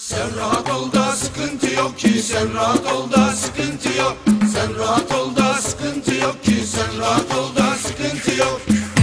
Sen rahat ol da sıkıntı yok ki, sen rahat ol da sıkıntı yok. Sen rahat ol da sıkıntı yok ki, sen rahat ol da sıkıntı yok.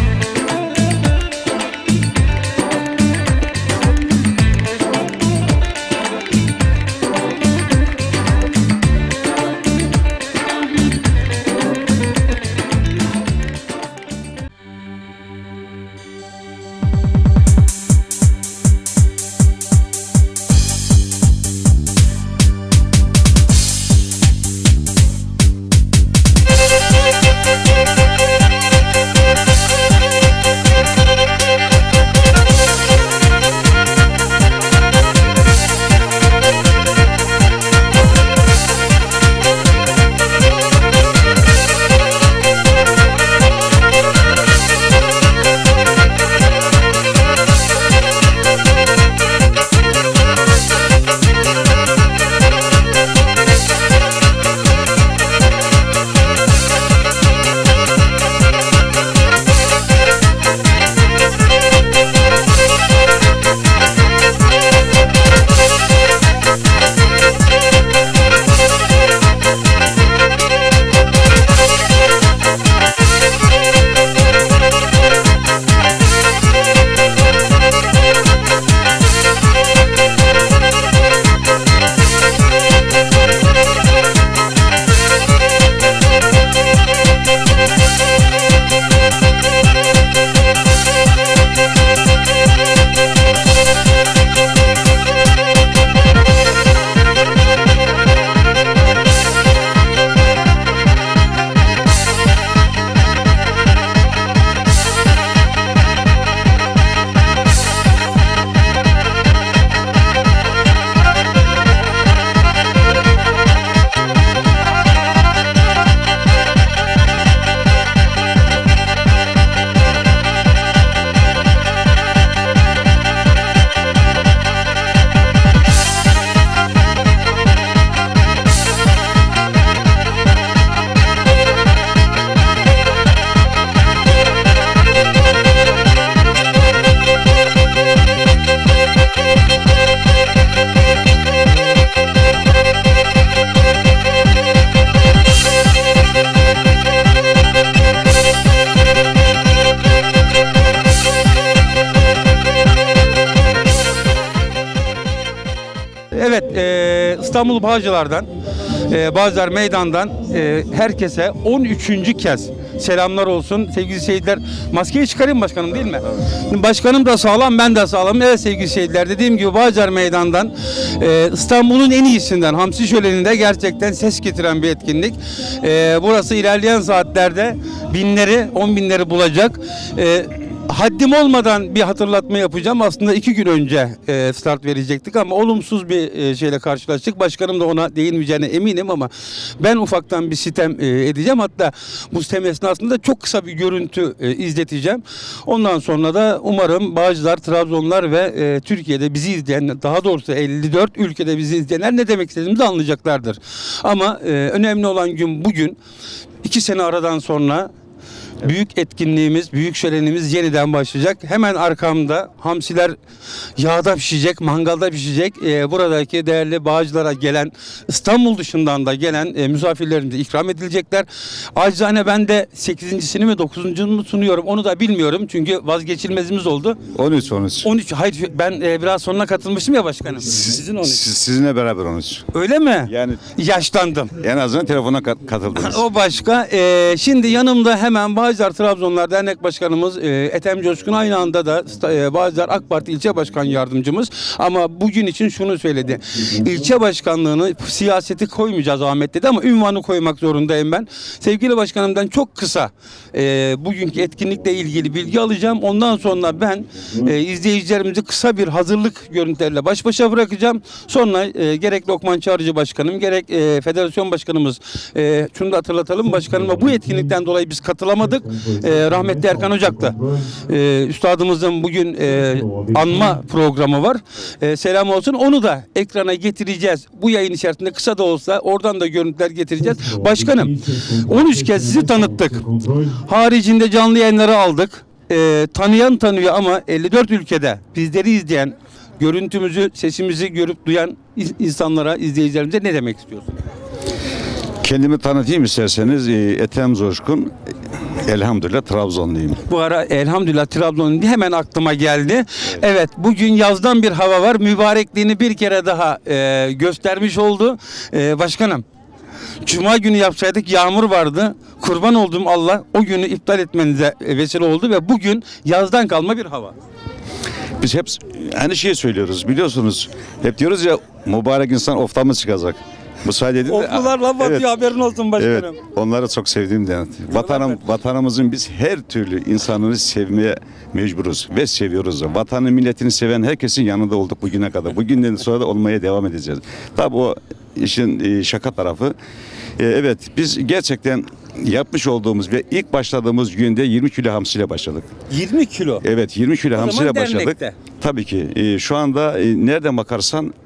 Evet, İstanbul Bağcılar'dan, Bağcılar Meydan'dan herkese 13. kez selamlar olsun. Sevgili seyirciler, maskeyi çıkarayım başkanım, değil mi? Başkanım da sağlam, ben de sağlam. Evet sevgili seyirciler, dediğim gibi Bağcılar Meydan'dan İstanbul'un en iyisinden, Hamsi Şöleni'nde gerçekten ses getiren bir etkinlik. Burası ilerleyen saatlerde binleri, 10 binleri bulacak. Haddim olmadan bir hatırlatma yapacağım. Aslında 2 gün önce start verecektik ama olumsuz bir şeyle karşılaştık. Başkanım da ona değinmeyeceğine eminim ama ben ufaktan bir sitem edeceğim. Hatta bu sitem esnasında çok kısa bir görüntü izleteceğim. Ondan sonra da umarım Bağcılar, Trabzonlar ve Türkiye'de bizi izleyen, daha doğrusu 54 ülkede bizi izleyenler ne demek istediğimizi anlayacaklardır. Ama önemli olan gün bugün. 2 sene aradan sonra büyük etkinliğimiz, büyük şölenimiz yeniden başlayacak. Hemen arkamda hamsiler yağda pişecek, mangalda pişecek. Buradaki değerli Bağcılar'a gelen, İstanbul dışından da gelen misafirlerimize ikram edilecekler. Acizane ben de 8.sini mi 9.'unu mu sunuyorum onu da bilmiyorum. Çünkü vazgeçilmezimiz oldu. 13. Hayır, ben biraz sonuna katılmıştım ya başkanım. Sizin 13. Sizinle beraber 13. Öyle mi? Yani yaşlandım. en azından telefona katıldınız. O başka. Şimdi yanımda hemen Bağcılar Trabzonlar Dernek Başkanımız Ethem Coşkun, aynı anda da Bağcılar AK Parti İlçe Başkan Yardımcımız. Ama bugün için şunu söyledi. İlçe başkanlığını, siyaseti koymayacağız Ahmet dedi ama ünvanı koymak zorundayım ben. Sevgili başkanımdan çok kısa bugünkü etkinlikle ilgili bilgi alacağım. Ondan sonra ben izleyicilerimizi kısa bir hazırlık görüntüleriyle baş başa bırakacağım. Sonra gerek Lokman Çağrıcı Başkanım, gerek Federasyon Başkanımız, şunu da hatırlatalım başkanıma, bu etkinlikten dolayı biz katılamadık. Rahmetli Erkan Ocak'ta üstadımızın bugün anma programı var. Selam olsun. Onu da ekrana getireceğiz. Bu yayın içerisinde kısa da olsa oradan da görüntüler getireceğiz. Başkanım, 13 kez sizi tanıttık. Haricinde canlı yayınları aldık. Tanıyan tanıyor ama 54 ülkede bizleri izleyen görüntümüzü, sesimizi görüp duyan insanlara, izleyicilerimize ne demek istiyorsun? Kendimi tanıtayım isterseniz. Ethem Coşkun. Elhamdülillah Trabzonluyum. Bu ara elhamdülillah Trabzon'un hemen aklıma geldi. Evet, bugün yazdan bir hava var. Mübarekliğini bir kere daha göstermiş oldu. Başkanım, Cuma günü yapsaydık yağmur vardı. Kurban olduğum Allah o günü iptal etmenize vesile oldu ve bugün yazdan kalma bir hava. Biz hep aynı şeyi söylüyoruz biliyorsunuz. Hep diyoruz ya mübarek insan ofta mı çıkacak? Müsaade edin de. Oklularla batıyor, Evet. haberin olsun başkanım. Evet, onları çok sevdiğimden. Vatanımızın biz her türlü insanını sevmeye mecburuz ve seviyoruz. Vatanı, milletini seven herkesin yanında olduk bugüne kadar. Bugünden sonra da olmaya devam edeceğiz. Tabii o işin şaka tarafı. Evet, biz gerçekten yapmış olduğumuz ve ilk başladığımız günde 20 kilo hamsiyle başladık. 20 kilo. Evet, 20 kilo hamsiyle başladık. dernekte. Tabii ki şu anda nereden bakarsan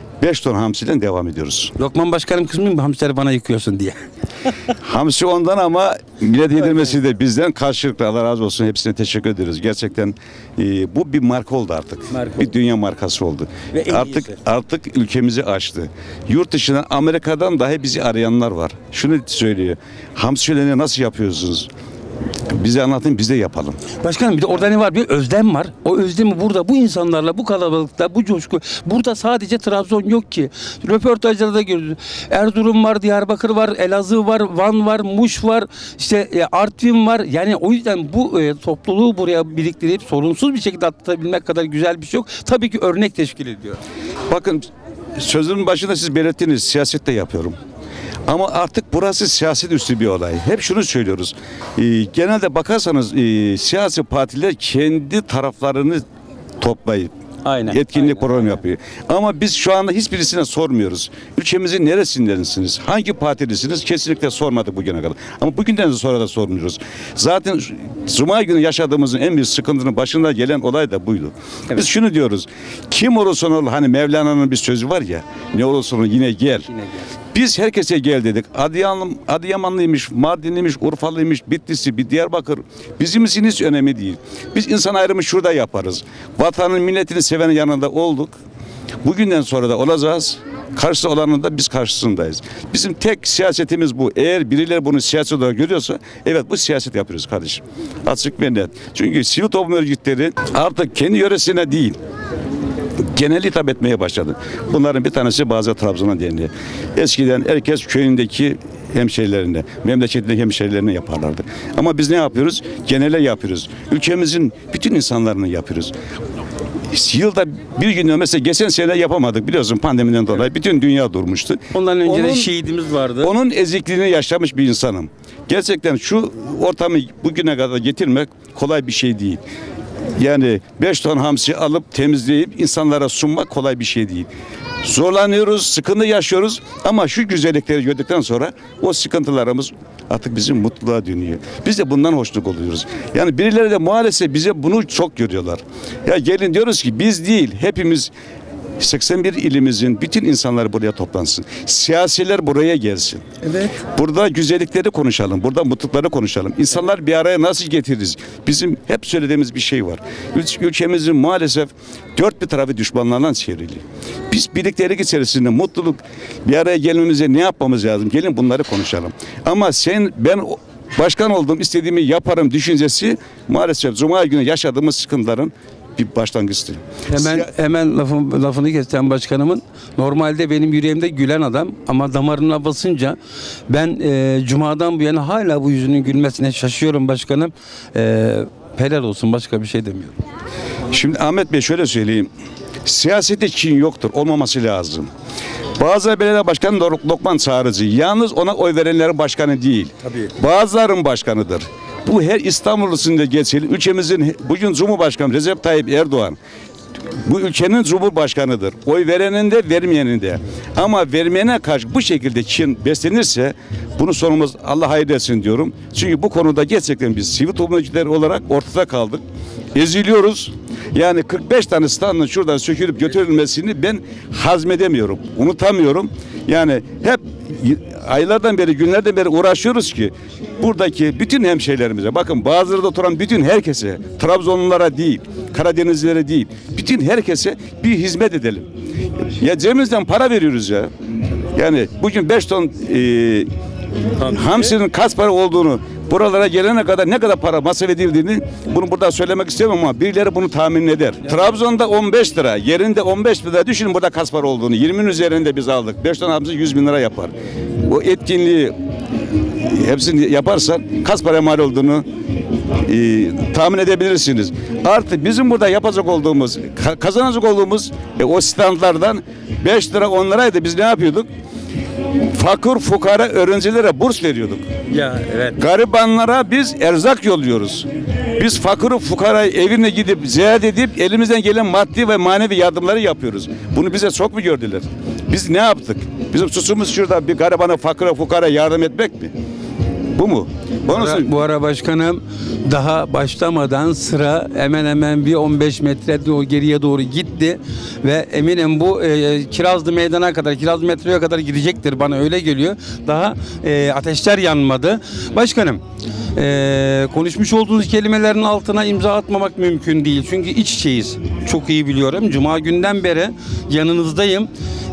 5 ton hamsiyle devam ediyoruz. Lokman başkanım kızmıyor mu hamsileri bana yıkıyorsun diye. Hamsi ondan ama millet yedirmesi de bizden karşılıklı. Allah razı olsun, hepsine teşekkür ederiz. Gerçekten bu bir marka oldu artık. Marka bir oldu. dünya markası oldu. Ve en iyisi. Artık ülkemizi aştı. Yurt dışından, Amerika'dan dahi bizi arayanlar var. Şunu söylüyor. Hamsilerini nasıl yapıyorsunuz? Bize anlatın, biz de yapalım. Başkanım bir de orada ne var? Bir özlem var. O özlemi burada bu insanlarla, bu kalabalıkta, bu coşku. Burada sadece Trabzon yok ki. Röportajlarda da görüyoruz. Erzurum var, Diyarbakır var, Elazığ var, Van var, Muş var, işte Artvin var. Yani o yüzden bu topluluğu buraya biriktirip sorunsuz bir şekilde atlatabilmek kadar güzel bir şey yok. Tabii ki örnek teşkil ediyor. Bakın, sözümün başında siz belirttiniz, siyasette yapıyorum. Ama artık burası siyaset üstü bir olay. Hep şunu söylüyoruz. Genelde bakarsanız siyasi partiler kendi taraflarını toplayıp Aynen. etkinlik programı yapıyor. Ama biz şu anda hiçbirisine sormuyoruz. Ülkemizin neresindensiniz? Hangi partilisiniz? Kesinlikle sormadık bugüne kadar. Ama bugünden sonra da sormuyoruz. Zaten Cuma günü yaşadığımızın en büyük sıkıntının başında gelen olay da buydu. Evet. Biz şunu diyoruz. Kim olursa ol, hani Mevlana'nın bir sözü var ya, ne olursa ol yine gel. Biz herkese gel dedik. Adıyamanlıymış, Mardinliymiş, Urfalıymış, Bitlisi, bir Diyarbakır. Bizim için hiç önemli değil. Biz insan ayrımı şurada yaparız. Vatanın, milletini sevenin yanında olduk. Bugünden sonra da olacağız. Karşısı olanın da biz karşısındayız. Bizim tek siyasetimiz bu. Eğer birileri bunu siyaset olarak görüyorsa, evet bu siyaset yapıyoruz kardeşim. Açık ve net. Çünkü sivil toplum örgütleri artık kendi yöresine değil, genel hitap etmeye başladı. Bunların bir tanesi Bazı Trabzon'a Derneği. Eskiden herkes köyündeki hemşehrilerine, memleketindeki hemşehrilerine yaparlardı. Ama biz ne yapıyoruz? Genele yapıyoruz. Ülkemizin bütün insanlarını yapıyoruz. Yılda bir gün mesela geçen sene yapamadık, biliyorsun pandemiden dolayı bütün dünya durmuştu. Ondan önce de şehidimiz vardı. Onun ezikliğini yaşamış bir insanım. Gerçekten şu ortamı bugüne kadar getirmek kolay bir şey değil. Yani 5 ton hamsi alıp temizleyip insanlara sunmak kolay bir şey değil. Zorlanıyoruz, sıkıntı yaşıyoruz ama şu güzellikleri gördükten sonra o sıkıntılarımız artık bizim mutluluğa dönüyor. Biz de bundan hoşnut oluyoruz. Yani birileri de maalesef bize bunu çok görüyorlar. Ya gelin diyoruz ki biz değil, hepimiz 81 ilimizin bütün insanları buraya toplansın. Siyasiler buraya gelsin. Evet. Burada güzellikleri konuşalım. Burada mutlulukları konuşalım. İnsanlar bir araya nasıl getiririz? Bizim hep söylediğimiz bir şey var. Ülkemizin maalesef dört bir tarafı düşmanlardan çevrili. Biz birliktelik içerisinde mutluluk bir araya gelmemize ne yapmamız lazım? Gelin bunları konuşalım. Ama ben başkan oldum, istediğimi yaparım düşüncesi maalesef Cuma günü yaşadığımız sıkıntıların bir başlangıçtı. Hemen lafını kesen başkanımın, normalde benim yüreğimde gülen adam ama damarına basınca ben Cuma'dan bu yana hala bu yüzünün gülmesine şaşıyorum başkanım. Helal olsun, başka bir şey demiyorum. Şimdi Ahmet Bey şöyle söyleyeyim. Siyasette kin yoktur. Olmaması lazım. Bazı belediye başkanı Lokman Çağrıcı. Yalnız ona oy verenlerin başkanı değil. Tabii. Bazıların başkanıdır. Bu her İstanbul'un geçerli. Ülkemizin bugün Cumhurbaşkanı Recep Tayyip Erdoğan bu ülkenin Cumhurbaşkanıdır. Oy verenin de vermeyenin de. Ama vermeyene karşı bu şekilde kin beslenirse bunu sonumuz Allah hayır etsin diyorum. Çünkü bu konuda gerçekten biz sivil toplum örgütleri olarak ortada kaldık. Eziliyoruz. Yani 45 tane standın şuradan sökülüp götürülmesini ben hazmedemiyorum. Unutamıyorum. Yani hep aylardan beri, günlerden beri uğraşıyoruz ki buradaki bütün hemşehrilerimize, bakın bazıları da oturan bütün herkese, Trabzonlulara değil, Karadenizlilere değil. Bütün herkese bir hizmet edelim. Ya cebimizden para veriyoruz ya. Yani bugün 5 ton hamsinin kaç para olduğunu, buralara gelene kadar ne kadar para masraf edildiğini bunu burada söylemek istemiyorum ama birileri bunu tahmin eder. Trabzon'da 15 lira, yerinde 15 lira, düşünün burada kaç para olduğunu. 20'nin üzerinde biz aldık. 5 ton hamsi 100 bin lira yapar. O etkinliği hepsini yaparsan kaç para mal olduğunu tahmin edebilirsiniz. Artık bizim burada yapacak olduğumuz, kazanacak olduğumuz o standlardan 5 lira 10 liraydı. Biz ne yapıyorduk? Fakir fukara öğrencilere burs veriyorduk. Ya evet. Garibanlara biz erzak yolluyoruz. Biz fakir fukarayı evine gidip ziyaret edip elimizden gelen maddi ve manevi yardımları yapıyoruz. Bunu bize çok mu gördüler? Biz ne yaptık? Bizim suçumuz şurada bir garibana, fakire, fukara yardım etmek mi? Bu mu? Bu ara başkanım daha başlamadan sıra hemen hemen bir 15 metre geriye doğru gitti ve eminim bu Kirazlı Meydan'a kadar, Kirazlı metroya kadar gidecektir, bana öyle geliyor. Daha ateşler yanmadı. Başkanım, konuşmuş olduğunuz kelimelerin altına imza atmamak mümkün değil. Çünkü iç içeyiz. Çok iyi biliyorum. Cuma günden beri yanınızdayım.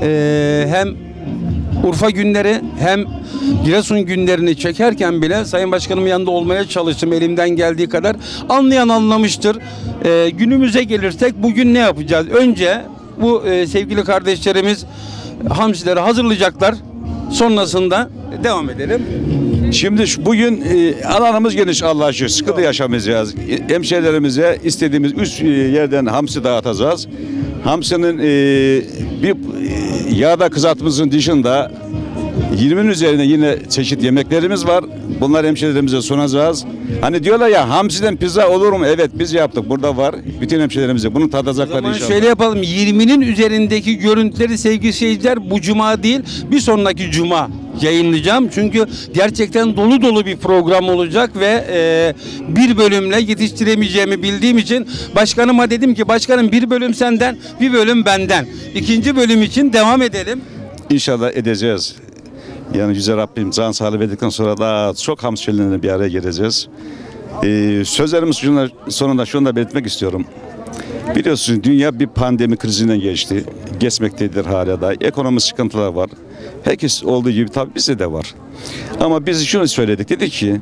Hem Urfa günleri hem Giresun günlerini çekerken bile Sayın Başkanımın yanında olmaya çalıştım elimden geldiği kadar. Anlayan anlamıştır. Günümüze gelirsek bugün ne yapacağız? Önce bu sevgili kardeşlerimiz hamsileri hazırlayacaklar. Sonrasında devam edelim. Şimdi bugün alanımız geniş, Allah'a şükür. Sıkıntı yaşamayacağız. Hemşehrilerimize istediğimiz 3 yerden hamsi dağıtacağız. Hamsinin bir yağda kızartmamızın dışında 20'nin üzerine yine çeşit yemeklerimiz var. Bunları hemşehrilerimize sunacağız. Hani diyorlar ya, hamsiden pizza olur mu? Evet, biz yaptık. Burada var. Bütün hemşehrilerimize bunu tadacaklar inşallah. Şöyle yapalım. 20'nin üzerindeki görüntüleri sevgili seyirciler bu cuma değil, bir sonraki cuma yayınlayacağım. Çünkü gerçekten dolu dolu bir program olacak ve bir bölümle yetiştiremeyeceğimi bildiğim için başkanıma dedim ki başkanım, bir bölüm senden, bir bölüm benden. İkinci bölüm için devam edelim. İnşallah edeceğiz. Yani Yüce Rabbim can sağlığı verdikten sonra daha çok hamsilerle bir araya geleceğiz. Sözlerimiz sonunda şunu da belirtmek istiyorum. Biliyorsunuz dünya bir pandemi krizinden geçti. Geçmektedir hala da. Ekonomik sıkıntılar var. Herkes olduğu gibi tabii bizde de var. Ama biz şunu söyledik. Dedik ki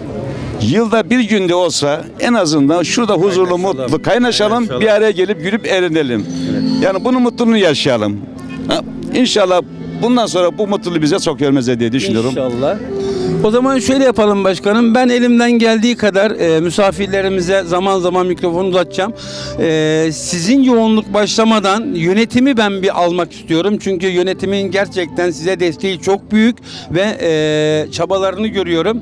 yılda bir günde olsa en azından şurada huzurlu, mutlu kaynaşalım. Bir araya gelip gülüp eğlenelim. Yani bunun mutluluğunu yaşayalım. İnşallah bundan sonra bu mutluluğu bize çok görmez diye düşünüyorum. İnşallah. O zaman şöyle yapalım başkanım. Ben elimden geldiği kadar misafirlerimize zaman zaman mikrofonu uzatacağım. Sizin yoğunluk başlamadan yönetimi ben bir almak istiyorum. Çünkü yönetimin gerçekten size desteği çok büyük ve çabalarını görüyorum.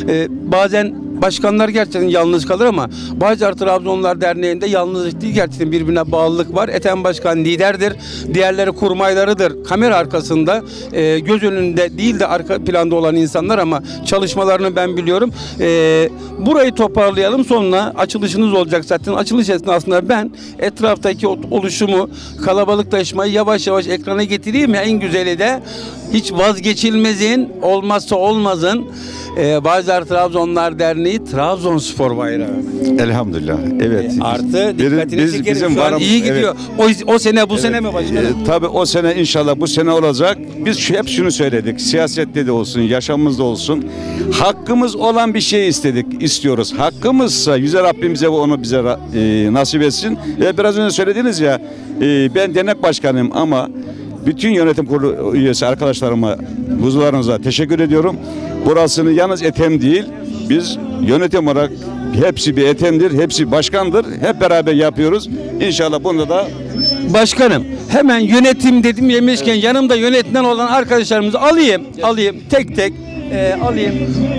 Bazen başkanlar gerçekten yalnız kalır ama Bağcılar Trabzonlar Derneği'nde yalnızlık değil, gerçekten birbirine bağlılık var. Ethem Başkan liderdir. Diğerleri kurmaylarıdır. Kamera arkasında göz önünde değil de arka planda olan insanlar ama çalışmalarını ben biliyorum. Burayı toparlayalım, sonra açılışınız olacak zaten. Açılış esnasında ben etraftaki oluşumu, kalabalıklaşmayı yavaş yavaş ekrana getireyim. En güzeli de hiç vazgeçilmezin, olmazsa olmazın Bağcılar Trabzonlar Derneği Trabzonspor bayrağı. Elhamdülillah. Evet. Artı dikkatini çekerim. Şu an iyi gidiyor. Evet. O sene bu sene mi başkanım? Tabii o sene inşallah bu sene olacak. Biz hep şunu söyledik. Siyasette de olsun, yaşamımızda olsun. Hakkımız olan bir şey istiyoruz. Hakkımızsa Yüce Rabbimize onu bize nasip etsin. Ve biraz önce söylediniz ya, ben dernek başkanıyım ama bütün yönetim kurulu üyesi arkadaşlarıma, huzurlarınıza teşekkür ediyorum. Burasını yalnız Ethem değil, biz yönetim olarak hepsi bir Ethem'dir, hepsi başkandır. Hep beraber yapıyoruz. İnşallah bunda da başkanım, hemen yönetim dedim yemişken yanımda yönetilen olan arkadaşlarımızı alayım tek tek alayım.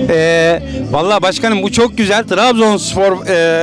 Vallahi başkanım bu çok güzel. Trabzonspor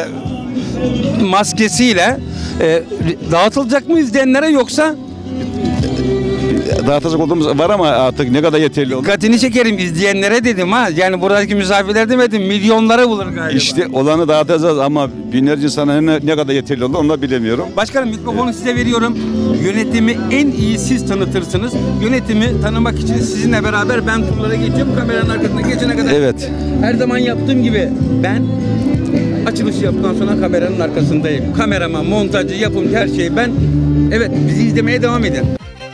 maskesiyle dağıtılacak mı izleyenlere, yoksa dağıtacak olduğumuz var ama artık ne kadar yeterli olur. dikkatini çekerim izleyenlere dedim ha. Yani buradaki misafirler demedim, milyonlara bulur galiba. İşte olanı dağıtacağız ama binlerce insana ne kadar yeterli olur onu da bilemiyorum. Başkanım, mikrofonu size veriyorum. Yönetimi en iyi siz tanıtırsınız. Yönetimi tanımak için sizinle beraber ben turlara geçiyorum. Kameranın arkasına geçene kadar. Evet. Her zaman yaptığım gibi ben Açılışı yaptıktan sonra kameranın arkasındayım. Kameraman, montajcı, yapımcı, her şey ben. Evet, bizi izlemeye devam edin.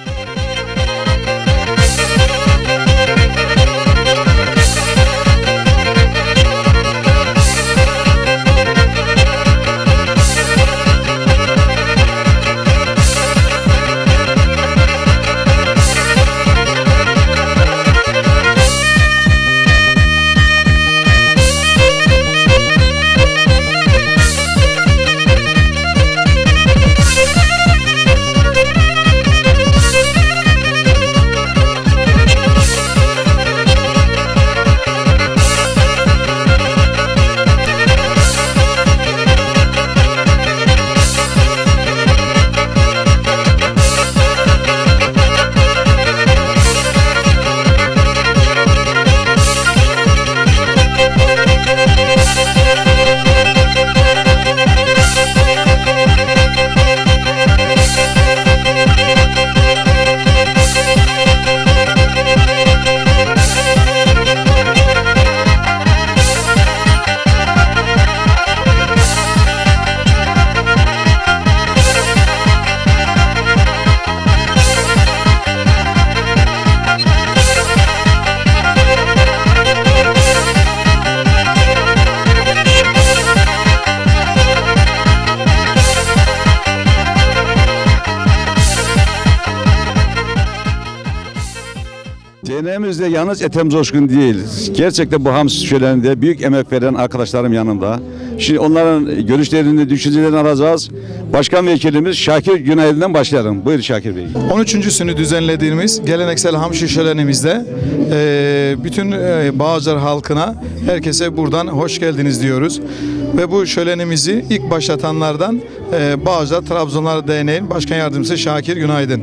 Derneğimizde yalnız Ethem Coşkun değil. Gerçekten bu hamsi şöleninde büyük emek veren arkadaşlarım yanımda. Şimdi onların görüşlerini, düşüncelerini alacağız. Başkan Vekilimiz Şakir Günaydın'dan başlayalım. Buyur Şakir Bey. 13.sünü düzenlediğimiz geleneksel hamsi şölenimizde bütün Bağcılar halkına, herkese buradan hoş geldiniz diyoruz. Ve bu şölenimizi ilk başlatanlardan Bağcılar Trabzonlar Derneği'nin Başkan Yardımcısı Şakir Günaydın.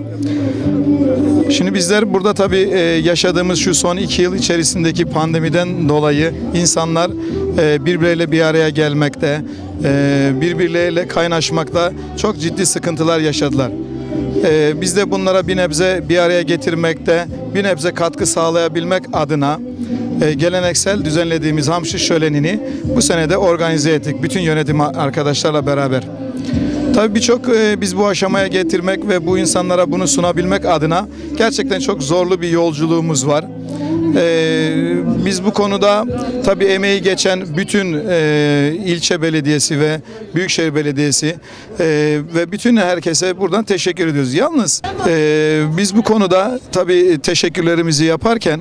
Şimdi bizler burada tabii yaşadığımız şu son 2 yıl içerisindeki pandemiden dolayı insanlar birbirleriyle bir araya gelmekte, birbirleriyle kaynaşmakta çok ciddi sıkıntılar yaşadılar. Biz de bunlara bir nebze bir araya getirmekte, bir nebze katkı sağlayabilmek adına geleneksel düzenlediğimiz hamsi şölenini bu sene de organize ettik bütün yönetim arkadaşlarla beraber. Tabii birçok biz bu aşamaya getirmek ve bu insanlara bunu sunabilmek adına gerçekten çok zorlu bir yolculuğumuz var. Biz bu konuda tabii emeği geçen bütün ilçe belediyesi ve büyükşehir belediyesi ve bütün herkese buradan teşekkür ediyoruz. Yalnız biz bu konuda tabii teşekkürlerimizi yaparken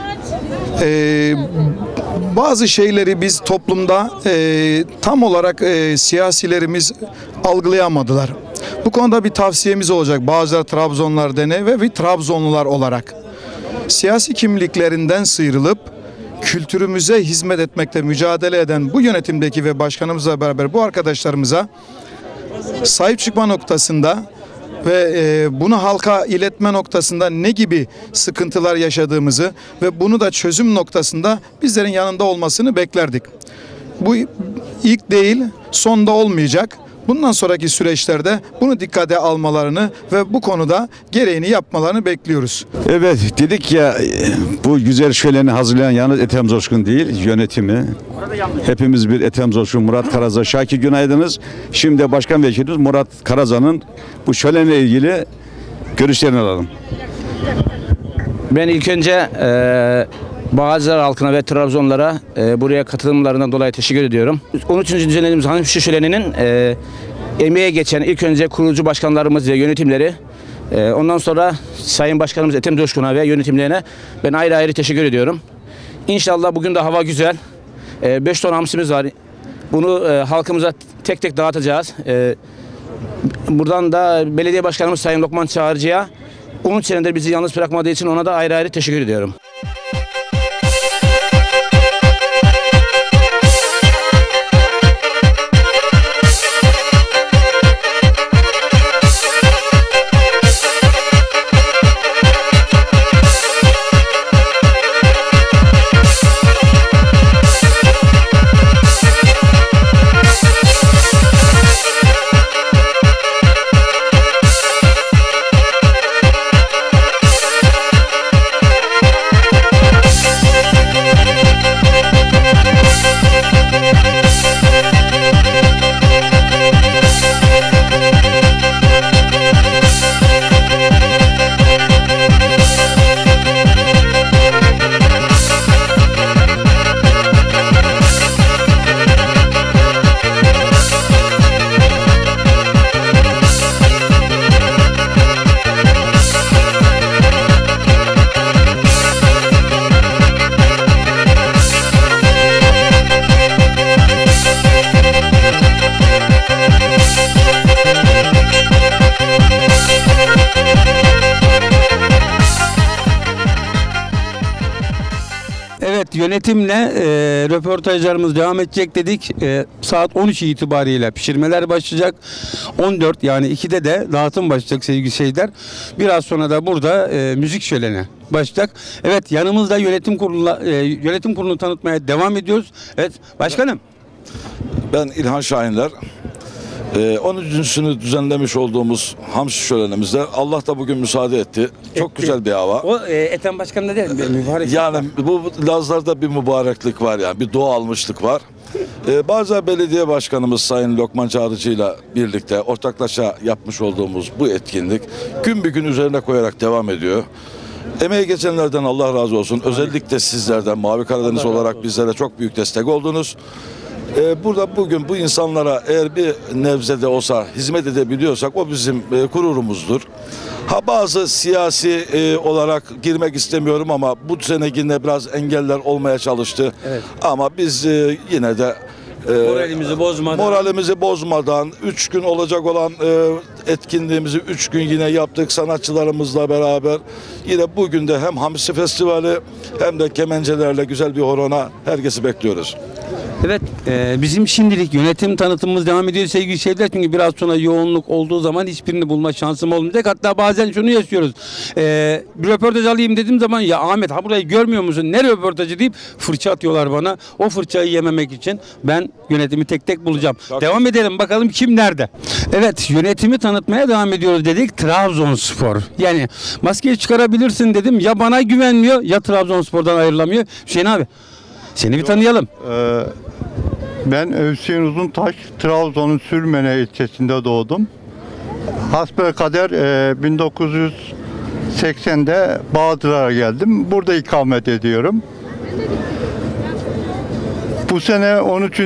bazı şeyleri biz toplumda tam olarak siyasilerimiz algılayamadılar. Bu konuda bir tavsiyemiz olacak Bağcılar Trabzonlar Derneği ve bir Trabzonlular olarak. Siyasi kimliklerinden sıyrılıp kültürümüze hizmet etmekte mücadele eden bu yönetimdeki ve başkanımızla beraber bu arkadaşlarımıza sahip çıkma noktasında ve bunu halka iletme noktasında ne gibi sıkıntılar yaşadığımızı ve bunu da çözüm noktasında bizlerin yanında olmasını beklerdik. Bu ilk değil, son da olmayacak. Bundan sonraki süreçlerde bunu dikkate almalarını ve bu konuda gereğini yapmalarını bekliyoruz. Evet, dedik ya bu güzel şöleni hazırlayan yalnız Ethem Coşkun değil, yönetimi. Hepimiz bir Ethem Coşkun, Murat Karaca, Şakir Günaydın'ız. Şimdi de Başkan Vekilimiz Murat Karaca'nın bu şölenle ilgili görüşlerini alalım. Ben ilk önce Bağcılar halkına ve Trabzonlara buraya katılımlarından dolayı teşekkür ediyorum. 13. düzenlediğimiz hamsi şöleninin emeğe geçen ilk önce kurucu başkanlarımız ve yönetimleri, ondan sonra Sayın Başkanımız Ethem Coşkun'a ve yönetimlerine ben ayrı ayrı teşekkür ediyorum. İnşallah bugün de hava güzel. 5 ton hamsimiz var. Bunu halkımıza tek tek dağıtacağız. Buradan da belediye başkanımız Sayın Lokman Çağrıcı'ya 13 senedir bizi yalnız bırakmadığı için ona da ayrı ayrı teşekkür ediyorum. yönetimle röportajlarımız devam edecek dedik. Saat 13 itibariyle pişirmeler başlayacak. 14 yani 2'de de dağıtım başlayacak sevgili seyirciler. Biraz sonra da burada müzik şöleni başlayacak. Evet, yanımızda yönetim kurulunu tanıtmaya devam ediyoruz. Evet başkanım. Ben İlhan Şahinler. 13.sünü düzenlemiş olduğumuz hamsi şölenimizde Allah da bugün müsaade etti. Çok güzel bir hava. O Ethem Başkan'da değil mi? Mübarek. Yani bu Lazlar'da bir mübareklik var yani bir dua almışlık var. Bazı belediye başkanımız Sayın Lokman Çağrıcı'yla birlikte ortaklaşa yapmış olduğumuz bu etkinlik gün bir gün üzerine koyarak devam ediyor. Emeği geçenlerden Allah razı olsun. Özellikle sizlerden Mavi Karadeniz olarak bizlere çok büyük destek oldunuz. Burada bugün bu insanlara eğer bir nebze de olsa hizmet edebiliyorsak o bizim gururumuzdur. Bazı siyasi olarak girmek istemiyorum ama bu sene yine biraz engeller olmaya çalıştı. Evet. Ama biz yine de moralimizi bozmadan 3 gün olacak olan etkinliğimizi 3 gün yine yaptık sanatçılarımızla beraber. Yine bugün de hem Hamsi Festivali hem de kemencelerle güzel bir horona herkesi bekliyoruz. Evet, bizim şimdilik yönetim tanıtımımız devam ediyor sevgili seyirciler. Çünkü biraz sonra yoğunluk olduğu zaman hiçbirini bulma şansım olmayacak. Hatta bazen şunu yaşıyoruz. Bir röportaj alayım dediğim zaman ya Ahmet burayı görmüyor musun? Ne röportajı deyip fırça atıyorlar bana. O fırçayı yememek için ben yönetimi tek tek bulacağım. Devam edelim bakalım kim nerede? Evet, yönetimi tanıtmaya devam ediyoruz dedik. Trabzonspor. Yani maskeyi çıkarabilirsin dedim. Ya bana güvenmiyor ya Trabzonspor'dan ayrılamıyor. Hüseyin abi seni bir tanıyalım. Ben Hüseyin Uzuntaş, Trabzon'un Sürmene ilçesinde doğdum. Hasbelkader 1980'de Bağcılar'a geldim. Burada ikamet ediyorum. Bu sene 13.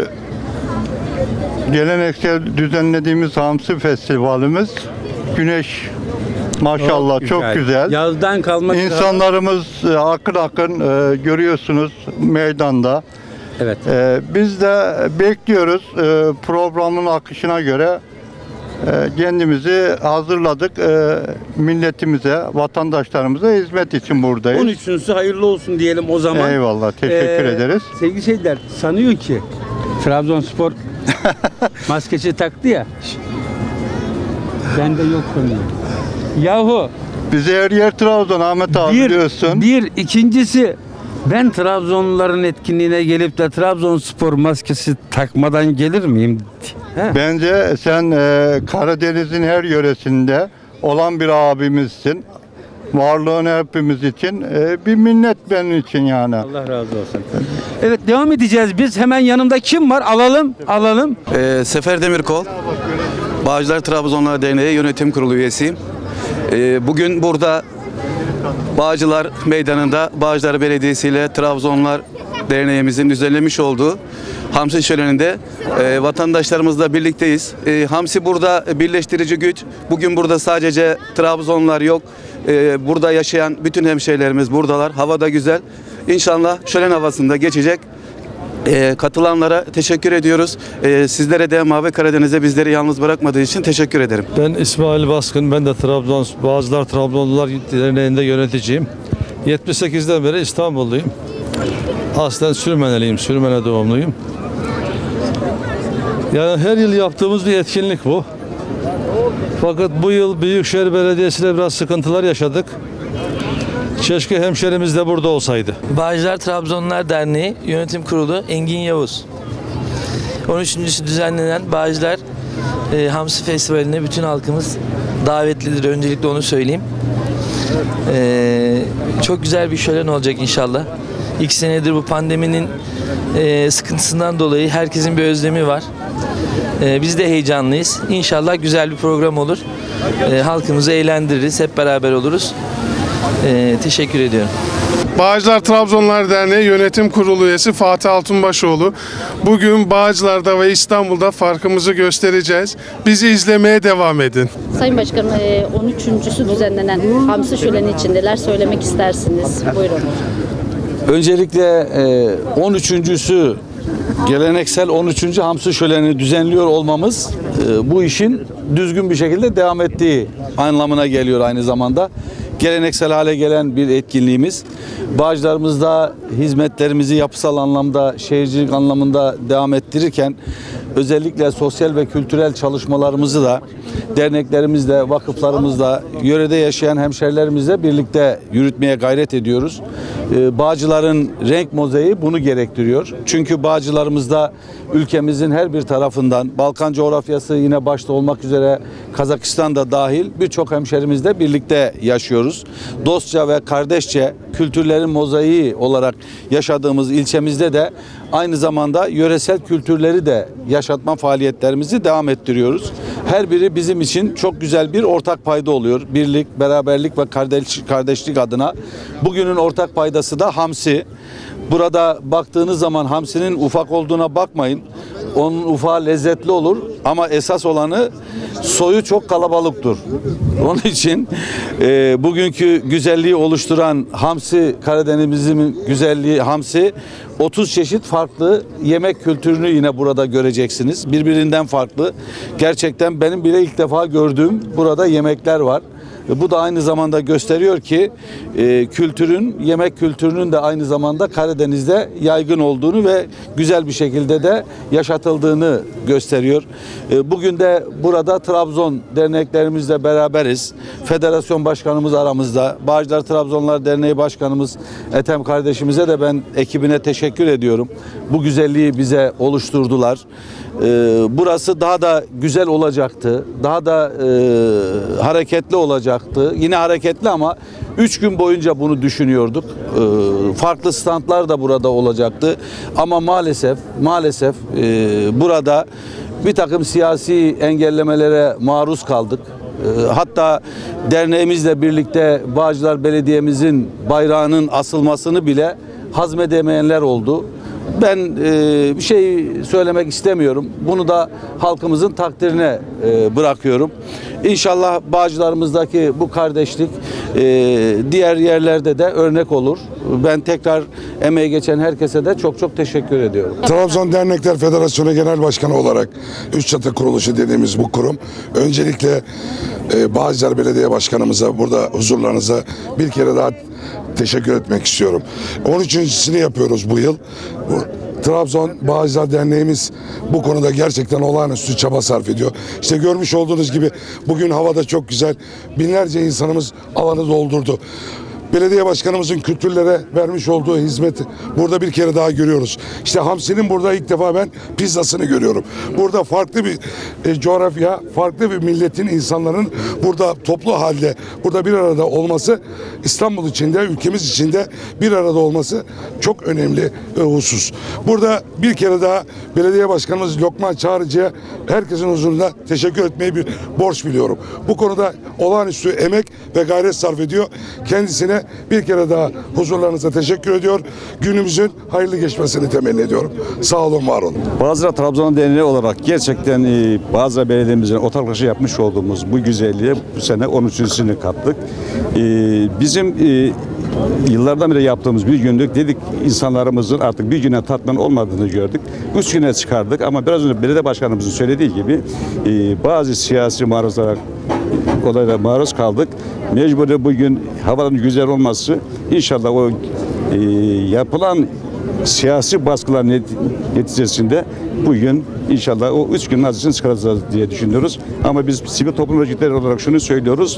geleneksel düzenlediğimiz Hamsi Festivalimiz Güneş maşallah çok güzel. Yazdan kalmak İnsanlarımız akın akın görüyorsunuz meydanda. Evet. Biz de bekliyoruz programın akışına göre kendimizi hazırladık. Milletimize, vatandaşlarımıza hizmet için buradayız. 13'üncüsü hayırlı olsun diyelim o zaman. Eyvallah, teşekkür ederiz. Sevgili seyirciler sanıyor ki Trabzonspor maskesi taktı ya. Bende yok sanıyor. Yahu Bize her yer Trabzon Ahmet abi diyorsun. ikincisi ben Trabzonluların etkinliğine gelip de Trabzonspor maskesi takmadan gelir miyim? Bence sen Karadeniz'in her yöresinde olan bir abimizsin. Varlığın hepimiz için bir minnet benim için yani. Allah razı olsun. Evet, devam edeceğiz biz. Hemen yanımda kim var? Alalım. Sefer Demirkol, Bağcılar Trabzonlar Derneği Yönetim Kurulu üyesiyim. Bugün burada Bağcılar Meydanı'nda Bağcılar Belediyesi ile Trabzonlar Derneğimizin düzenlemiş olduğu Hamsi Şöleni'nde vatandaşlarımızla birlikteyiz. Hamsi burada birleştirici güç. Bugün burada sadece Trabzonlar yok. Burada yaşayan bütün hemşehrilerimiz buradalar. Hava da güzel. İnşallah şölen havasında geçecek. Katılanlara teşekkür ediyoruz. Sizlere de Mavi Karadeniz'e bizleri yalnız bırakmadığı için teşekkür ederim. Ben İsmail Baskın, ben de Bağcılar Trabzonlular Derneği'nde yöneticiyim. 78'den beri İstanbulluyum. Aslen Sürmeneliyim, Sürmene doğumluyum. Yani her yıl yaptığımız bir etkinlik bu. Fakat bu yıl Büyükşehir Belediyesi'yle biraz sıkıntılar yaşadık. Keşke hemşerimiz de burada olsaydı. Bağcılar Trabzonlar Derneği Yönetim Kurulu Engin Yavuz. 13.sü düzenlenen Bağcılar Hamsi Festivali'ne bütün halkımız davetlidir. Öncelikle onu söyleyeyim. Çok güzel bir şölen olacak inşallah. 2 senedir bu pandeminin sıkıntısından dolayı herkesin bir özlemi var. Biz de heyecanlıyız. İnşallah güzel bir program olur. Halkımızı eğlendiririz. Hep beraber oluruz. Teşekkür ediyorum. Bağcılar Trabzonlar Derneği Yönetim Kurulu üyesi Fatih Altunbaşoğlu. Bugün Bağcılar'da ve İstanbul'da farkımızı göstereceğiz. Bizi izlemeye devam edin. Sayın Başkanım, 13.sü düzenlenen Hamsi Şöleni için neler söylemek istersiniz? Buyurun. Öncelikle 13.sü geleneksel 13. Hamsi Şöleni düzenliyor olmamız bu işin düzgün bir şekilde devam ettiği anlamına geliyor aynı zamanda. geleneksel hale gelen bir etkinliğimiz. Bağcılarımızda hizmetlerimizi yapısal anlamda, şehircilik anlamında devam ettirirken özellikle sosyal ve kültürel çalışmalarımızı da derneklerimizle, vakıflarımızla, yörede yaşayan hemşerilerimizle birlikte yürütmeye gayret ediyoruz. Bağcıların renk mozaiği bunu gerektiriyor. Çünkü Bağcılarımızda ülkemizin her bir tarafından, Balkan coğrafyası yine başta olmak üzere Kazakistan da dahil birçok hemşerimizle birlikte yaşıyoruz. Dostça ve kardeşçe kültürlerin mozaiği olarak yaşadığımız ilçemizde de aynı zamanda yöresel kültürleri de yaşatma faaliyetlerimizi devam ettiriyoruz. Her biri bizim için çok güzel bir ortak payda oluyor. Birlik, beraberlik ve kardeşlik adına. Bugünün ortak paydası da hamsi. Burada baktığınız zaman hamsinin ufak olduğuna bakmayın. Onun ufağı lezzetli olur ama esas olanı soyu çok kalabalıktır. Onun için bugünkü güzelliği oluşturan hamsi, Karadeniz'in güzelliği hamsi, 30 çeşit farklı yemek kültürünü yine burada göreceksiniz. Birbirinden farklı. Gerçekten benim bile ilk defa gördüğüm burada yemekler var. Bu da aynı zamanda gösteriyor ki yemek kültürünün de aynı zamanda Karadeniz'de yaygın olduğunu ve güzel bir şekilde de yaşatıldığını gösteriyor. Bugün de burada Trabzon derneklerimizle beraberiz. Federasyon başkanımız aramızda. Bağcılar Trabzonlar Derneği Başkanımız Ethem kardeşimize de ben ekibine teşekkür ediyorum. Bu güzelliği bize oluşturdular. Burası daha da güzel olacaktı. Daha da hareketli olacaktı. Yine hareketli ama 3 gün boyunca bunu düşünüyorduk. Farklı standlar da burada olacaktı. Ama maalesef burada bir takım siyasi engellemelere maruz kaldık. Hatta derneğimizle birlikte Bağcılar Belediye'mizin bayrağının asılmasını bile hazmedemeyenler oldu. Ben bir şey söylemek istemiyorum. Bunu da halkımızın takdirine bırakıyorum. İnşallah Bağcılarımızdaki bu kardeşlik diğer yerlerde de örnek olur. Ben tekrar emeği geçen herkese de çok teşekkür ediyorum. Trabzon Dernekler Federasyonu Genel Başkanı olarak Üç Çatı Kuruluşu dediğimiz bu kurum öncelikle Bağcılar Belediye Başkanımıza burada huzurlarınıza bir kere daha teşekkür etmek istiyorum. 13.sini yapıyoruz bu yıl. Trabzon Bağcılar Derneğimiz bu konuda gerçekten olağanüstü çaba sarf ediyor. İşte görmüş olduğunuz gibi bugün havada çok güzel. Binlerce insanımız alanı doldurdu. Belediye başkanımızın kültürlere vermiş olduğu hizmeti burada bir kere daha görüyoruz. İşte hamsinin burada ilk defa ben pizzasını görüyorum. Burada farklı bir coğrafya, farklı bir milletin, insanların burada toplu halde burada bir arada olması, İstanbul içinde, ülkemiz içinde bir arada olması çok önemli husus. Burada bir kere daha belediye başkanımız Lokman Çağrıcı'ya herkesin huzurunda teşekkür etmeyi bir borç biliyorum. Bu konuda olağanüstü emek ve gayret sarf ediyor. Kendisine bir kere daha huzurlarınıza teşekkür ediyor. Günümüzün hayırlı geçmesini temenni ediyorum. Sağ olun, var olun. Bağcılar Trabzon Derneği olarak gerçekten Bağcılar Belediye'mizin ortaklaşa yapmış olduğumuz bu güzelliğe bu sene 13.sini kattık. Bizim yıllardan beri yaptığımız bir günlük dedik, insanlarımızın artık bir güne tatmin olmadığını gördük. 3 güne çıkardık ama biraz önce belediye başkanımızın söylediği gibi bazı siyasi olaylara maruz kaldık. Mecburen bugün havanın güzel olması, inşallah o yapılan siyasi baskılar neticesinde bugün inşallah o 3 günün acısını çıkaracağız diye düşünüyoruz. Ama biz sivil toplum örgütleri olarak şunu söylüyoruz.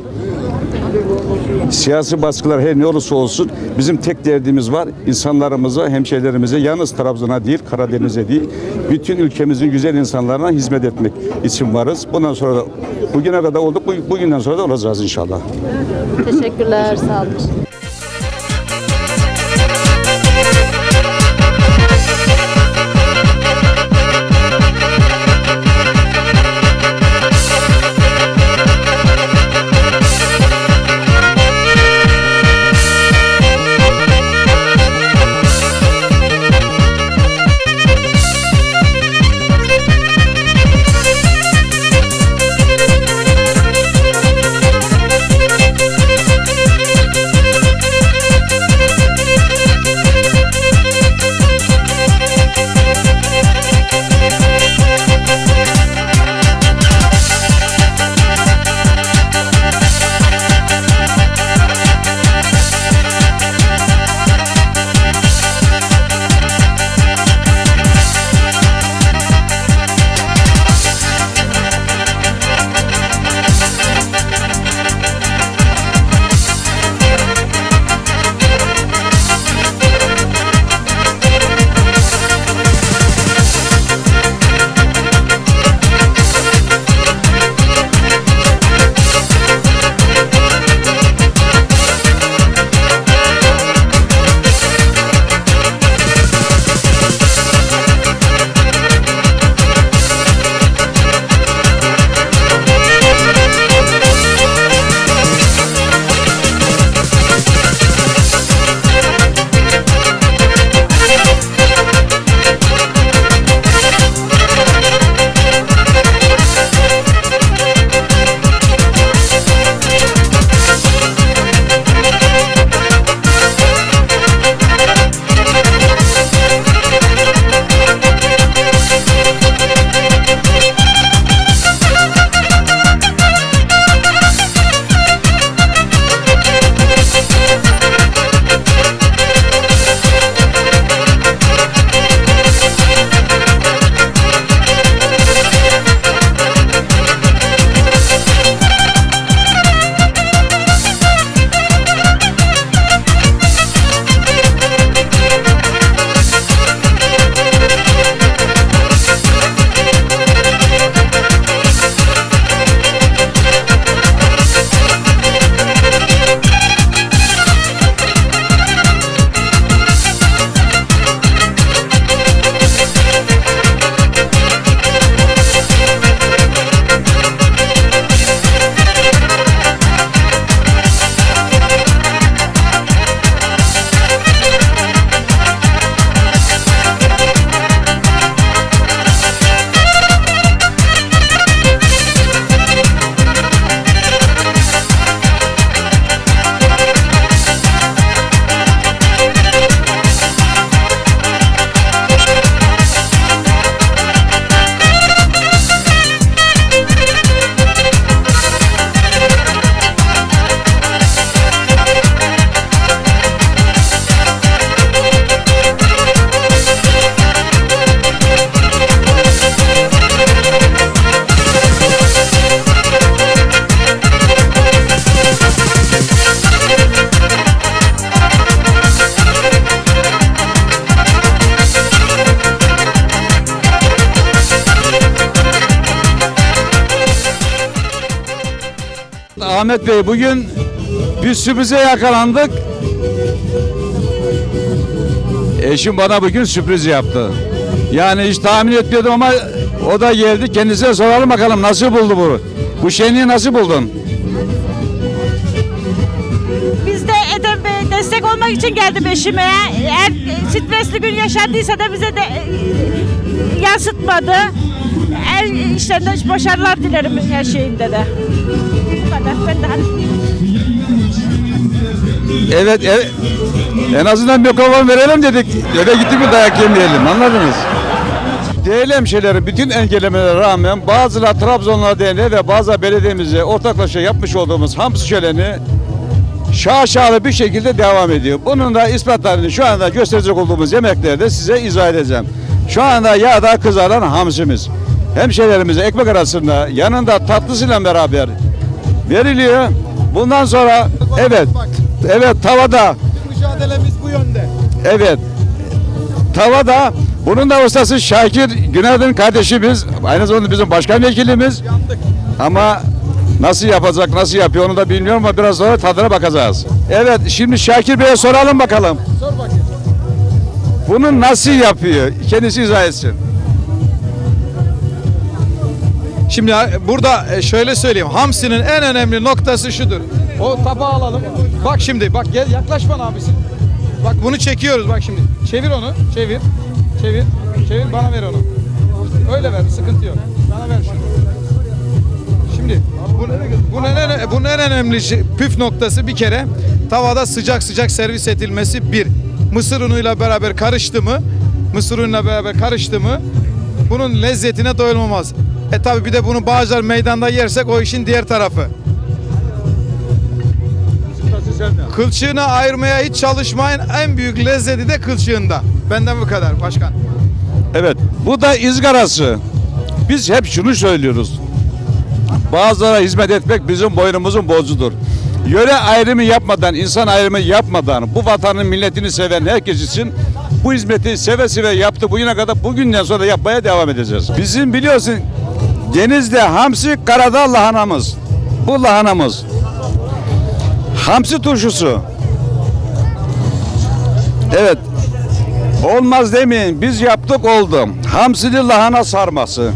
Siyasi baskılar her ne olursa olsun bizim tek derdimiz var. İnsanlarımıza, hemşehrilerimize, yalnız Trabzon'a değil, Karadeniz'e değil, bütün ülkemizin güzel insanlarına hizmet etmek için varız. Bundan sonra da bugüne kadar olduk, bugünden sonra da olacağız inşallah. Teşekkürler, sağ olun. Ahmet Bey, bugün bir sürprize yakalandık. Eşim bana bugün sürpriz yaptı. Yani hiç tahmin etmiyordum ama o da geldi. Kendisine soralım bakalım nasıl buldu bu? Bu şenliği nasıl buldun? Biz de Ethem Bey destek olmak için geldim eşime. Eğer stresli gün yaşandıysa da bize de yansıtmadı. Her işlerinde başarılar dilerim her şeyinde de. Bu kadar. Ben de Evet, evet. En azından mikrofon verelim dedik. Eve gittik mi dayak yemeyelim, anladınız? Değerli hemşehrilerim, bütün engellemelere rağmen bazılar Trabzonlar Derneği ve bazı belediyemize ortaklaşa yapmış olduğumuz hamsi şöleni şaşalı bir şekilde devam ediyor. Bunun da ispatlarını şu anda gösterecek olduğumuz yemeklerde size izah edeceğim. Şu anda yağda kızaran hamsimiz. Hemşehrilerimize ekmek arasında yanında tatlısıyla beraber veriliyor. Bundan sonra evet tavada. Mücadelemiz bu yönde. Evet. Tavada bunun da ustası Şakir Günaydın kardeşimiz. Aynı zamanda bizim başkan vekilimiz. Ama nasıl yapacak, nasıl yapıyor onu da bilmiyorum ama biraz sonra tadına bakacağız. Evet, şimdi Şakir Bey'e soralım bakalım. Sor bakayım. Bunu nasıl yapıyor? Kendisi izah etsin. Şimdi burada şöyle söyleyeyim. Hamsinin en önemli noktası şudur. O tabağı alalım. Bak şimdi, bak gel yaklaş bana abisi. Bak bunu çekiyoruz bak şimdi. Çevir onu, çevir. Çevir, çevir bana ver onu. Öyle ver, sıkıntı yok. Bana ver şunu. Şimdi bunun en önemli püf noktası bir kere tavada sıcak sıcak servis edilmesi bir. Mısır unuyla beraber karıştı mı bunun lezzetine doyulmaz. Tabi bir de bunu Bağcılar meydanda yersek o işin diğer tarafı. Kılçığını ayırmaya hiç çalışmayın. En büyük lezzeti de kılçığında. Benden bu kadar başkan. Evet, bu da izgarası. Biz hep şunu söylüyoruz. Bazılara hizmet etmek bizim boynumuzun borcudur. Yöre ayrımı yapmadan, insan ayrımı yapmadan bu vatanın milletini seven herkes için bu hizmeti seve seve yaptı bugüne kadar, bugünden sonra yapmaya devam edeceğiz. Bizim biliyorsun denizde hamsi, karada lahanamız. Bu lahanamız. Hamsi turşusu. Evet. Olmaz demeyin. Biz yaptık oldu. Hamsili lahana sarması.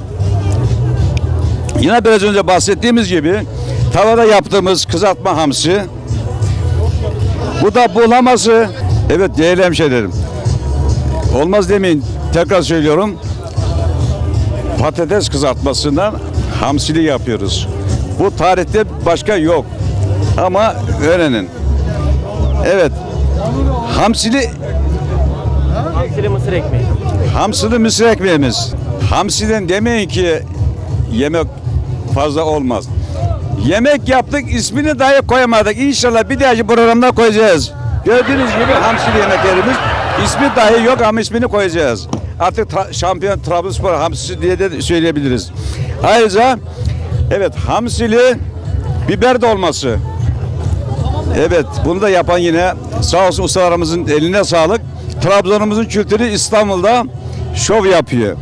Yine biraz önce bahsettiğimiz gibi tavada yaptığımız kızartma hamsi. Bu da buğulaması. Evet değerli hemşehrilerim. Olmaz demeyin. Tekrar söylüyorum. Patates kızartmasından hamsili yapıyoruz. Bu tarihte başka yok. Ama öğrenin. Evet. Hamsili mısır ekmeği. Hamsili mısır ekmeğimiz. Hamsiden demeyin ki yemek fazla olmaz. Yemek yaptık, ismini dahi koyamadık. İnşallah bir dahaki programda koyacağız. Gördüğünüz gibi hamsili yemeklerimiz ismi dahi yok ama ismini koyacağız. Artık şampiyon Trabzonspor hamsisi diye de söyleyebiliriz. Ayrıca evet hamsili biber dolması. Evet, bunu da yapan yine sağ olsun ustalarımızın eline sağlık. Trabzon'umuzun kültürü İstanbul'da şov yapıyor.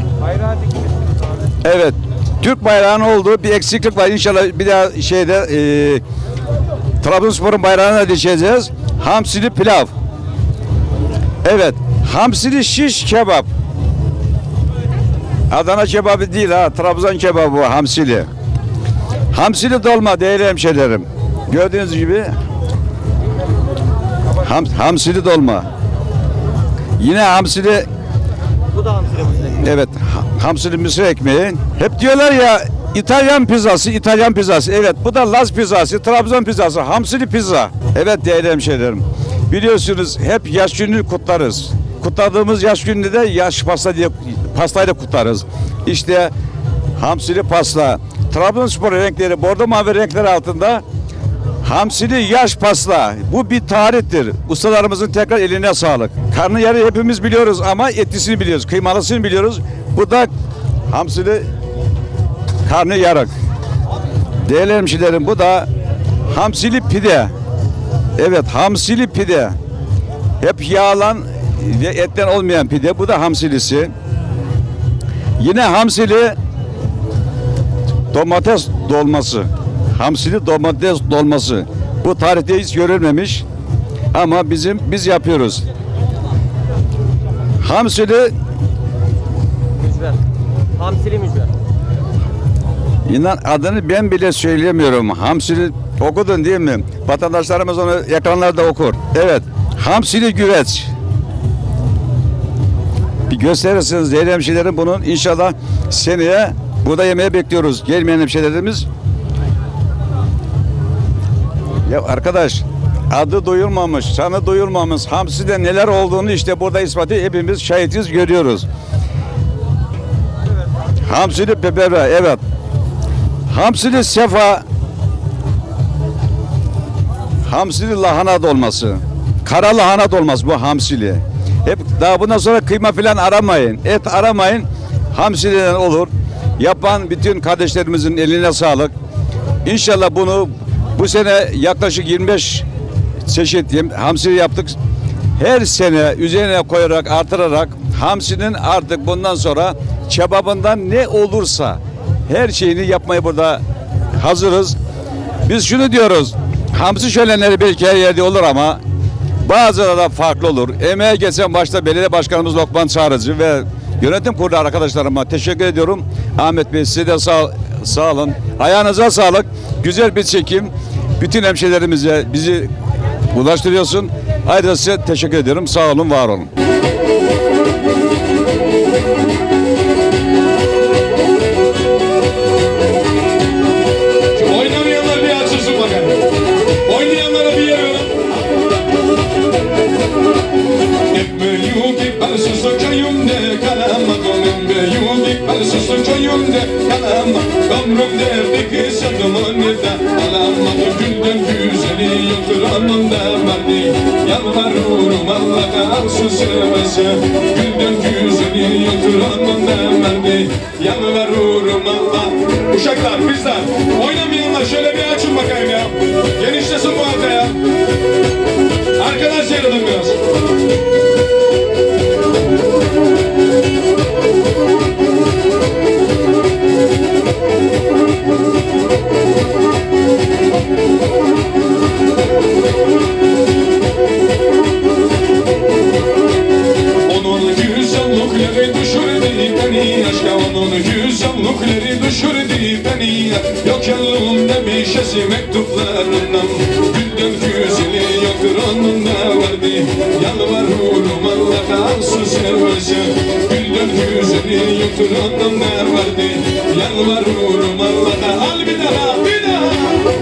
Evet, Türk bayrağının olduğu bir eksiklik var. İnşallah bir daha Trabzonspor'un bayrağına düşeceğiz. Hamsili pilav. Evet, hamsili şiş kebap. Adana kebabı değil ha, Trabzon kebabı bu hamsili. Hamsili dolma değerli hemşehrilerim. Gördüğünüz gibi hamsili dolma. Yine hamsili. Bu da hamsili mısır ekmeği. Evet, hamsili mısır ekmeği. Hep diyorlar ya İtalyan pizzası. Evet, bu da Laz pizzası, Trabzon pizzası, hamsili pizza. Evet değerli hemşehrilerim. Biliyorsunuz hep yaş gününü kutlarız. Kutladığımız yaş gününde de yaş pastayla kutlarız. İşte hamsili pasta. Trabzonspor renkleri, bordo mavi renkleri altında hamsili yaş pasta. Bu bir tarihtir. Ustalarımızın tekrar eline sağlık. Karnıyarı hepimiz biliyoruz ama etlisini biliyoruz. Kıymalısını biliyoruz. Bu da hamsili karnıyarık. Değerli hemşehrilerim, bu da hamsili pide. Evet, hamsili pide. Hep yağlan ve etten olmayan pide. Bu da hamsilisi. Yine hamsili domates dolması. hamsili domates dolması. Bu tarihte hiç görülmemiş ama biz yapıyoruz. Hamsili mücver. İnan adını ben bile söyleyemiyorum. Hamsili okudun değil mi? Vatandaşlarımız onu ekranlarda okur. Evet. Hamsili güveç. Bir gösterirsiniz değerli hemşehrilerim bunun. İnşallah seneye burada yemeğe bekliyoruz. Gelmeyen hemşehrilerimiz. Ya arkadaş adı duyulmamış, sanı duyulmamış. Hamside neler olduğunu işte burada ispatı hepimiz şahitiz görüyoruz. Hamsili pepere, evet. Hamsili sefa, hamsili lahana dolması, kara lahana dolması bu hamsili. Hep daha bundan sonra kıyma falan aramayın, et aramayın, hamsiliden olur. Yapan bütün kardeşlerimizin eline sağlık. İnşallah bunu bu sene yaklaşık 25 çeşit hamsili yaptık. Her sene üzerine koyarak, artırarak hamsinin artık bundan sonra kebabından ne olursa her şeyini yapmaya burada hazırız. Biz şunu diyoruz, hamsi şölenleri belki her yerde olur ama bazıları da farklı olur. Emeğe geçen başta belediye başkanımız Lokman Çağrıcı ve yönetim kurulu arkadaşlarıma teşekkür ediyorum. Ahmet Bey size de sağ olun. Ayağınıza sağlık. Güzel bir çekim. Bütün hemşehrilerimize bizi ulaştırıyorsun. Ayrıca size teşekkür ediyorum. Sağ olun, var olun. Oynamayanlar bir açılsın bakalım. Oynayanlara bir yer verin. Yugi balsusu köyümde kalama gönlümde Yugi balsusu köyümde kalama Gamrum derdi ki satımın eda Alama gülden güzeli yoktur anında verdi Yalvarırım Allah'a su sevmese Gülden güzeli yoktur anında verdi Yalvarırım Allah. Uşaklar bizden oynamayanlar şöyle bir açın bakayım ya. Genişlesin bu halde ya. Arkadaş yarılın biraz. Onun güzellikleri düşürdü beni aşka Onun güzellikleri düşürdü beni Yok yanımda bir şeysi mektuplarından Gülden güzeli yoktur onun da verdi Yalvarırım Allah'a su sevmese Gülden güzeli yoktur onun da verdi Yalvarırım Allah'a. Al bir daha, bir daha.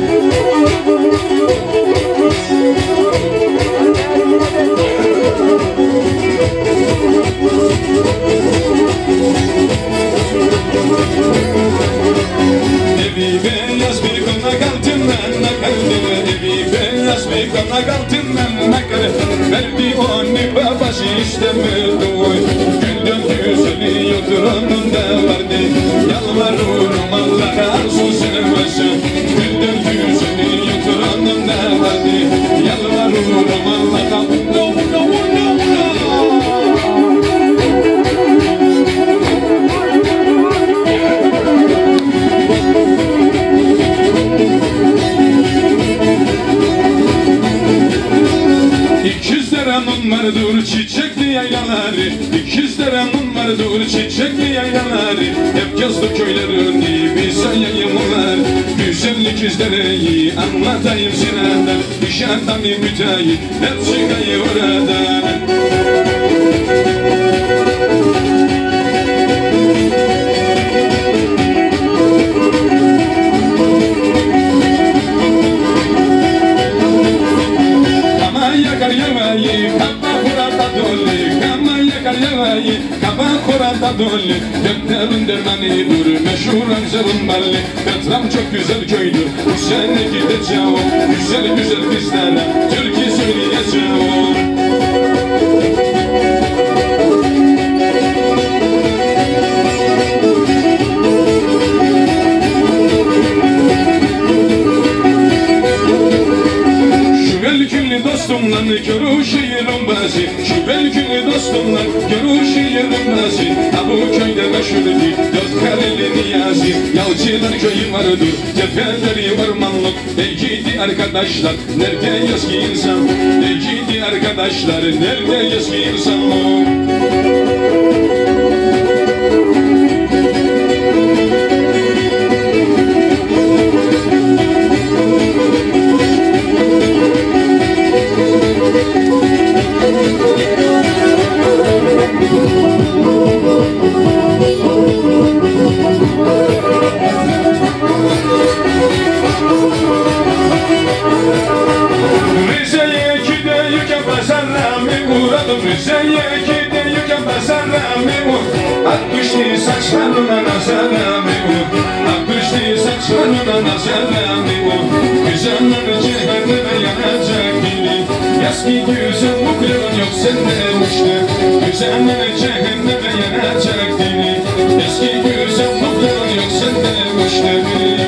Evi beyaz bir kona kaldım ben nakaldime Evi beyaz bir kona kaldım ben nakaldime Verdi onu babası istemedi Gülden güzeli yoktur onun da vardı Yalvarırım Allah'a su sevmese Gülden güzeli yoktur onun da vardı Yalvarırım Allah'a. No, no, no, no. İkizlerenin vardır çiçekli yaylaları İkizlerenin vardır çiçekli yaylaları Hep yazdı köylerin gibi sayayımlar Güzellik izleri anlatayım sineden İşardan müteahhit hep çıkayı oradan Kaba kurada dolu Göklerin dermanı dur Meşhur Anzer'ın balli Katram çok güzel köydür Bu sene gideceğim Güzel güzel kızlara Türkü söyleyeceğim. Şu el belki dostumla görüşüyorum bazı. Şu belki dostumla görüşüyorum bazı. Ha bu köyde meşhurdu dört kareli Niyazi. Yalçılar köyü vardı, tepeleri ormanlık. Ey gidi arkadaşlar, nerede eski insan? Ey gidi arkadaşlar, nerede eski insan? Rize'ye gidiyorken pazarlama uğradım. Rize'ye gidiyorken pazarlama uğradım. Akmışlı saçlarına nazarlama uğradım. Akmışlı saçlarına nazarlama uğradım. Güzeller cehenneme yanacak gibi. Eski güzel bu kırın yok sende uçtu. Güzeller cehenneme yanacak gibi. Eski güzel bu kırın yok sende uçtu.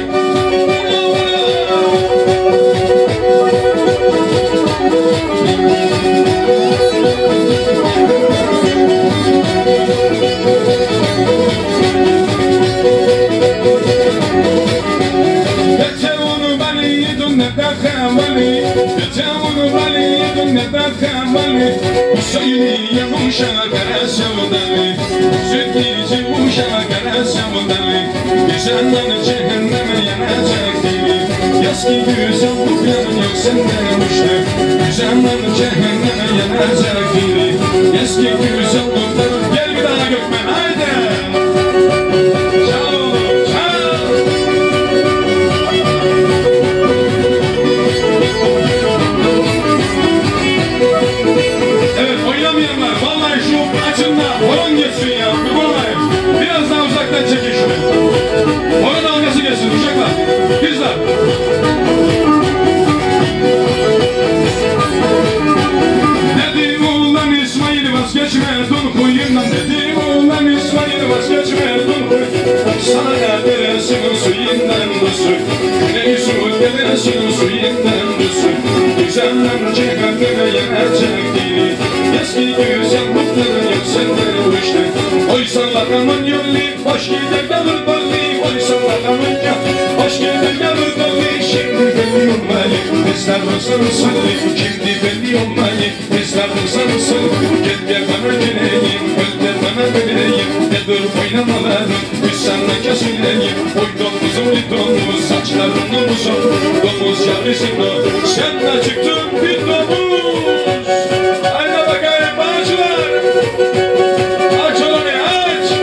Söyleye uşağa kara sevdalı, söyleyece uşağa kara sevdalı. Güzeller cehenneme yanacak gibi. Eski güzel bu planın yok senden uçtu. Güzeller cehenneme yanacak gibi. Eski güzel bu planın. Gel bir daha Gökmen haydi. Çal, çal. Evet oynamayanlar vallahi şu açında horon geçsin ya vallahi. Biraz daha uzaktan çekin şunu. Horon dalgası geçsin uşaklar. Kızlar. Dedim oğlan İsmail vazgeçme dul kuyundan. Dedim oğlan İsmail vazgeçme dul kuyundan. Sana deresinin suyundan dusu. Güney su deresinin suyundan dusu. Güzeller cehenneme yanacak gibi. Eski güzel mutluğun yok senden uçtu. Oy sallakamın yolli, hoş gider gavur balli. Oy sallakamın yolli, hoş gider gavur balli. Şimdi belli olmalı, bizler olsun salli. Şimdi belli olmalı, bizler olsun salli. Gel gel bana geleyim, gel gel bana geleyim. Ne dur oynamalarım, biz seninle kesileyim. Oy domuzum domuz, saçların domuzum. Domuz yavrusun o, sen de çıktın bir domuz. Haydi bakayım bağcılar. Aç olanı aç.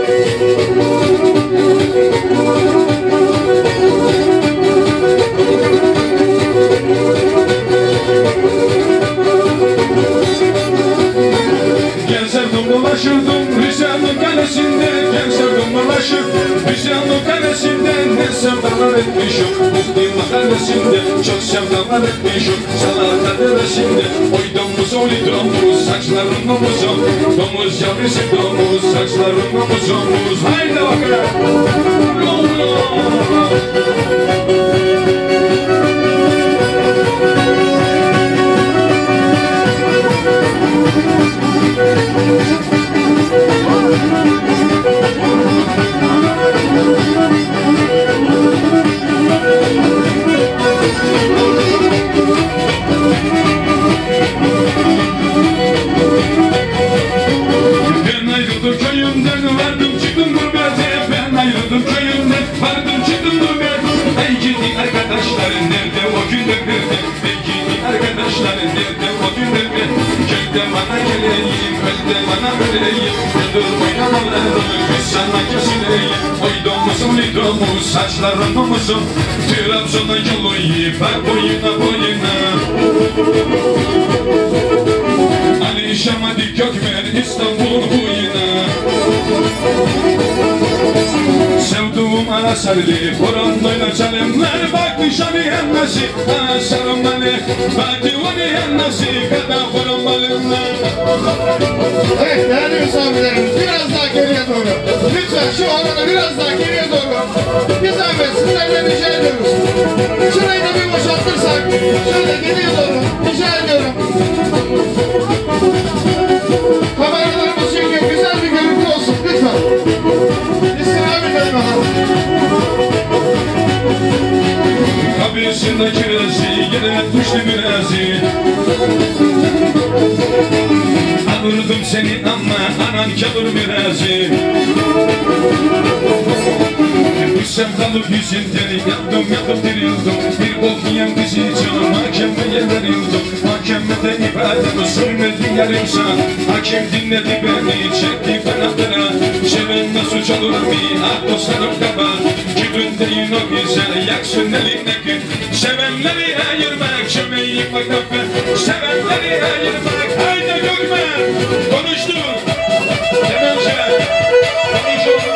Gel sevdim dolaşırdım Rize'nin kalesinde. Gel sevdim dolaşırdım Rize'nin kalesinde. Ne sevdalar etmişim Muhtim mahallesinde. Çok sevdalar etmişim Salata deresinde. Oy domuz oli domuz, saçların domuzum. Domuz yavrusu domuz, saçların domuzumuz. Haydi bakalım. Ben ayrıldım köyümden, vardım çıktım gurbete. Ben ayrıldım köyümden, vardım çıktım gurbete. Ey gidi arkadaşların nerede o günler nerede? Ey gidi arkadaşların nerede o günler nerede? Köyde bana geleyim, ölde bana öleyim. Ne dur oynamalarım, biz sana kesileyim. Oy domuzum li domuz, saçların domuzum. Trabzon'a yolu yıpar boyuna boyuna. Ali Şamadi Gökmen İstanbul boyuna. Sevduğum asarlı korondoyla çalımlar. Bak nişanı hemmesi asarım beni. Bak divani hemmesi kadar koron balımlar. Evet değerli misafirlerimiz biraz daha geriye doğru. Lütfen şu alana biraz daha geriye doğru. Bir zahmet sizlerden rica ediyoruz. Şurayı da bir boşaltırsak şöyle geriye doğru rica kalır merazi. Bu sevdalık yüzünden yandım dirildim. Bir bok yiyen kızı canım mahkemeye verildim. Mahkemede ibadetimi sürmedi yarım saat. Hakim dinledi beni, çekti kanatlara. Sevenle suç olur mu? Ah dostlarım kaba. Güdündeyin o güzel, yaksın eline gün. Sevenleri ayırmak, çömeyi bakafe. Sevenleri ayırmak, haydi görme. Konuştu. Temelde. Konuştu.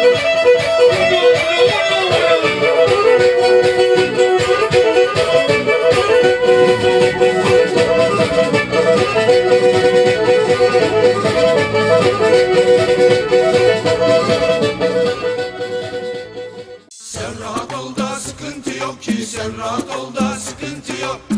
Sen rahat ol da sıkıntı yok ki, sen rahat ol da sıkıntı yok.